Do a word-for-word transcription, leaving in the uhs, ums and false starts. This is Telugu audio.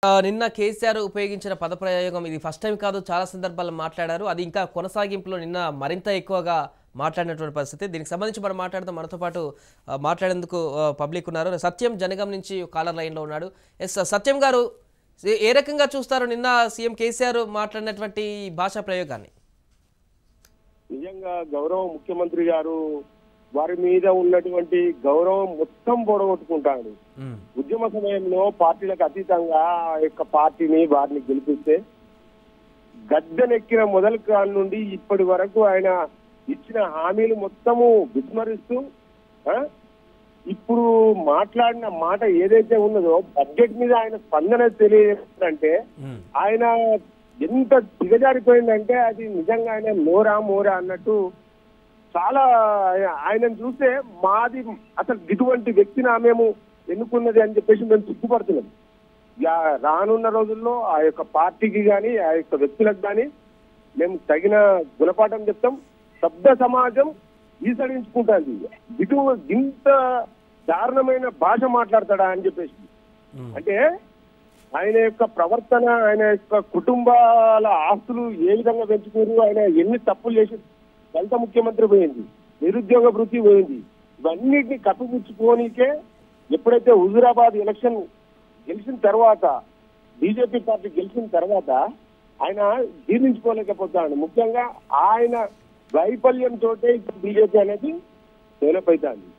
నిన్న కేసీఆర్ ఉపయోగించిన పదప్రయోగం ఇది ఫస్ట్ టైం కాదు, చాలా సందర్భాల్లో మాట్లాడారు. అది ఇంకా కొనసాగింపులో నిన్న మరింత ఎక్కువగా మాట్లాడినటువంటి పరిస్థితి. దీనికి సంబంధించి మనం మాట్లాడదాం. మనతో పాటు మాట్లాడేందుకు పబ్లిక్ ఉన్నారు. సత్యం జనగం నుంచి కాలర్ లైన్లో ఉన్నాడు. ఎస్ సత్యం గారు, ఏ రకంగా చూస్తారు నిన్న సీఎం కేసీఆర్ మాట్లాడినటువంటి భాషా ప్రయోగాన్ని? నిజంగా గౌరవ ముఖ్యమంత్రి గారు వారి మీద ఉన్నటువంటి గౌరవం మొత్తం పొడగొట్టుకుంటాడు. ఉద్యమ సమయంలో పార్టీలకు అతీతంగా ఆ యొక్క పార్టీని వారిని గెలిపిస్తే గద్దెనెక్కిన మొదలు కాలం నుండి ఇప్పటి వరకు ఆయన ఇచ్చిన హామీలు మొత్తము విస్మరిస్తూ ఇప్పుడు మాట్లాడిన మాట ఏదైతే ఉన్నదో బడ్జెట్ మీద ఆయన స్పందన తెలియజేస్తుందంటే ఆయన ఎంత దిగజారిపోయిందంటే అది నిజంగా ఆయన మోరా మోరా అన్నట్టు. చాలా ఆయనను చూస్తే మాది అసలు ఇటువంటి వ్యక్తిని మేము ఎన్నుకున్నది అని చెప్పేసి మేము సిగ్గుపడుతున్నాం. రానున్న రోజుల్లో ఆ యొక్క పార్టీకి కానీ ఆ యొక్క వ్యక్తులకు కానీ మేము తగిన గుణపాఠం చెప్తాం. శబ్ద సమాజం ఈసడించుకుంటుంది. ఇటు ఇంత దారుణమైన భాష మాట్లాడతాడా అని చెప్పేసి. అంటే ఆయన యొక్క ప్రవర్తన, ఆయన యొక్క కుటుంబాల ఆస్తులు ఏ విధంగా పెంచుకున్నారు, ఆయన ఎన్ని తప్పులు చేసి దళిత ముఖ్యమంత్రి పోయింది, నిరుద్యోగ వృత్తి పోయింది, ఇవన్నిటిని కప్పిపుచ్చుకోనికే ఎప్పుడైతే హుజూరాబాద్ ఎలక్షన్ గెలిచిన తర్వాత బీజేపీ పార్టీ గెలిచిన తర్వాత ఆయన జీర్ణించుకోలేకపోతాడు. ముఖ్యంగా ఆయన వైఫల్యం తోటే ఇప్పుడు బీజేపీ అనేది డెవలప్ అవుతుంది.